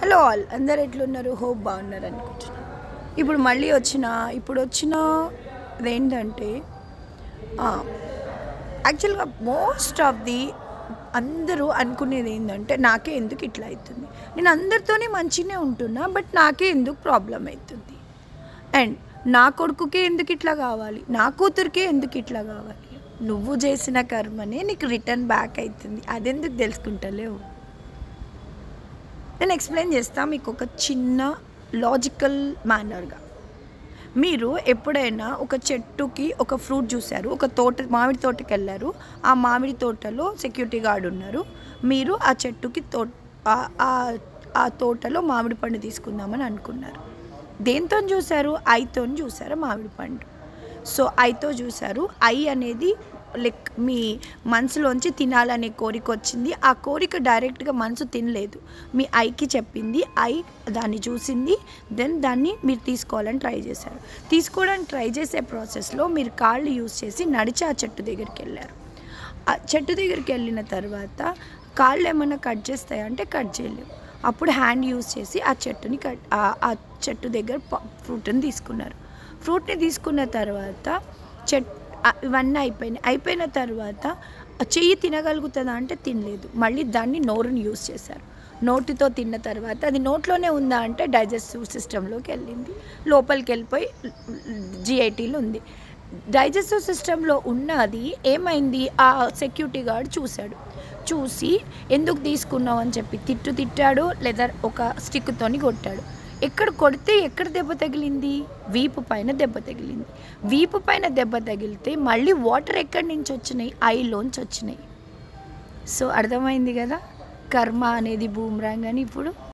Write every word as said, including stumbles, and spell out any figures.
Hello all, అందరు ఎట్లున్నారు? Hope బాగున్నారు అనుకుంటున్నాను. ఇప్పుడు మళ్ళీ వచ్చిన ఇప్పుడు వచ్చిన ఏంటంటే యాక్చువల్గా మోస్ట్ ఆఫ్ ది అందరూ అనుకునేది ఏంటంటే నాకే ఎందుకు ఇట్లా అవుతుంది, నేను అందరితోనే మంచిగానే ఉంటున్నా, బట్ నాకే ఎందుకు ప్రాబ్లం అవుతుంది, అండ్ నా కొడుకుకే ఎందుకు ఇట్లా కావాలి, నా కూతురికే ఎందుకు ఇట్లా కావాలి. నువ్వు చేసిన కర్మనే నీకు రిటర్న్ బ్యాక్ అవుతుంది, అదెందుకు తెలుసుకుంటలేవు? నేను ఎక్స్ప్లెయిన్ చేస్తాను మీకు ఒక చిన్న లాజికల్ మేనర్గా. మీరు ఎప్పుడైనా ఒక చెట్టుకి ఒక ఫ్రూట్ చూశారు, ఒక తోట మామిడి తోటకి వెళ్ళారు, ఆ మామిడి తోటలో సెక్యూరిటీ గార్డ్ ఉన్నారు, మీరు ఆ చెట్టుకి తో ఆ తోటలో మామిడి పండు తీసుకుందామని అనుకున్నారు. దేంతో చూశారు? ఐతో చూశారు మామిడి పండు. సో ఐతో చూశారు. ఐ అనేది లైక్ మీ మనసులోంచి తినాలనే కోరిక వచ్చింది. ఆ కోరిక డైరెక్ట్గా మనసు తినలేదు, మీ ఐకి చెప్పింది, ఐ దాన్ని చూసింది, దెన్ దాన్ని మీరు తీసుకోవాలని ట్రై చేశారు. తీసుకోవడానికి ట్రై చేసే ప్రాసెస్లో మీరు కాళ్ళు యూజ్ చేసి నడిచి ఆ చెట్టు దగ్గరికి వెళ్ళారు. ఆ చెట్టు దగ్గరికి వెళ్ళిన తర్వాత కాళ్ళు ఏమైనా కట్ చేస్తాయంటే కట్ చేయలేవు. అప్పుడు హ్యాండ్ యూజ్ చేసి ఆ చెట్టుని కట్ ఆ చెట్టు దగ్గర ఫ్రూట్ని తీసుకున్నారు. ఫ్రూట్ని తీసుకున్న తర్వాత చెట్ ఇవన్నీ అయిపోయినాయి. అయిపోయిన తర్వాత చెయ్యి తినగలుగుతుందా అంటే తినలేదు. మళ్ళీ దాన్ని నోరుని యూజ్ చేశారు. నోటితో తిన్న తర్వాత అది నోట్లోనే ఉందా అంటే డైజెస్టివ్ సిస్టంలోకి వెళ్ళింది, లోపలికి వెళ్ళిపోయి జిఐటీలో ఉంది. డైజెస్టివ్ సిస్టంలో ఉన్నది ఏమైంది, ఆ సెక్యూరిటీ గార్డ్ చూశాడు. చూసి ఎందుకు తీసుకున్నావు అని చెప్పి తిట్టు తిట్టాడు, లేదా ఒక స్టిక్తోని కొట్టాడు. ఎక్కడ కొడితే ఎక్కడ దెబ్బ తగిలింది? వీపు పైన దెబ్బ తగిలింది. వీపు పైన దెబ్బ తగిలితే మళ్ళీ వాటర్ ఎక్కడి నుంచి వచ్చినాయి? ఐలోంచి వచ్చినాయి. సో అర్థమైంది కదా, కర్మ అనేది బూమ్రాంగ్ అని. ఇప్పుడు